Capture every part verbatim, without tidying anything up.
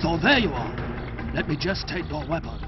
So there you are. Let me just take your weapons.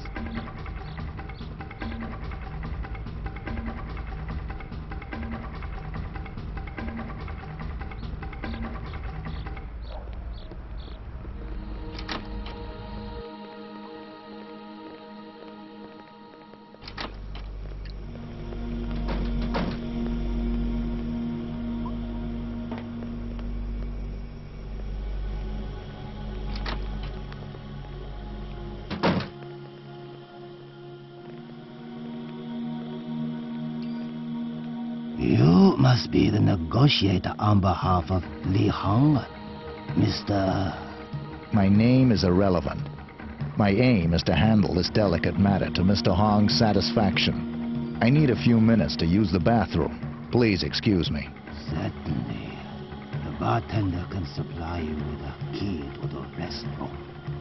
You must be the negotiator on behalf of Li Hong, Mister... My name is irrelevant. My aim is to handle this delicate matter to Mister Hong's satisfaction. I need a few minutes to use the bathroom. Please excuse me. Certainly. The bartender can supply you with a key to the restroom.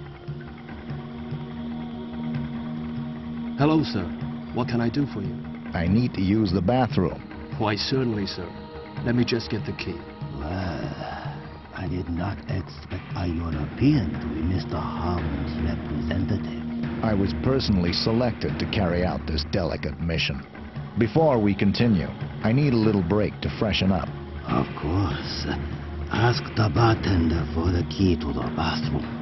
Hello, sir. What can I do for you? I need to use the bathroom. Why, certainly, sir. Let me just get the key. Well, I did not expect a European to be Mister Hong's representative. I was personally selected to carry out this delicate mission. Before we continue, I need a little break to freshen up. Of course. Ask the bartender for the key to the bathroom.